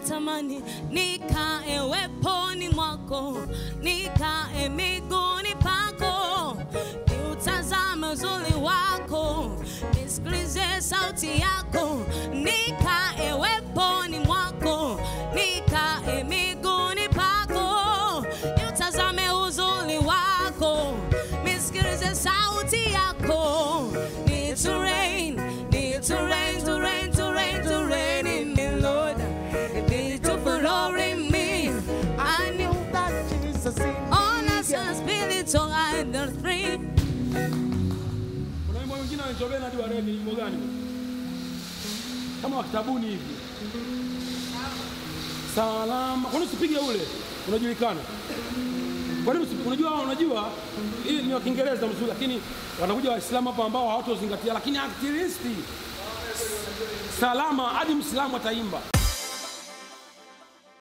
natamani nikae weponi mwako, nikae miguuni pako, niutazame uzuri wako, nisikilize sauti yako, nikae weponi mwako, nikae miguuni pako, niutazame uzuri wako, nisikilize sauti yako. Need to rain, need to rain, to rain, to rain, to rain in me, Lord. Need to flow in me. I knew that Jesus in me. All I saw spirit, so I don't free. Kuna wimbo mwingine anachobea hadi warege wimbo gani? Kama kitabuni hivi. Salama. Kwani usipige ule? Unajulikana. Kwa nini unajua hii ni wa Kiingereza mzuri, lakini wanakuja Waislamu hapa ambao hawatozingatia, lakini activisti salama hadi Muislamu ataimba.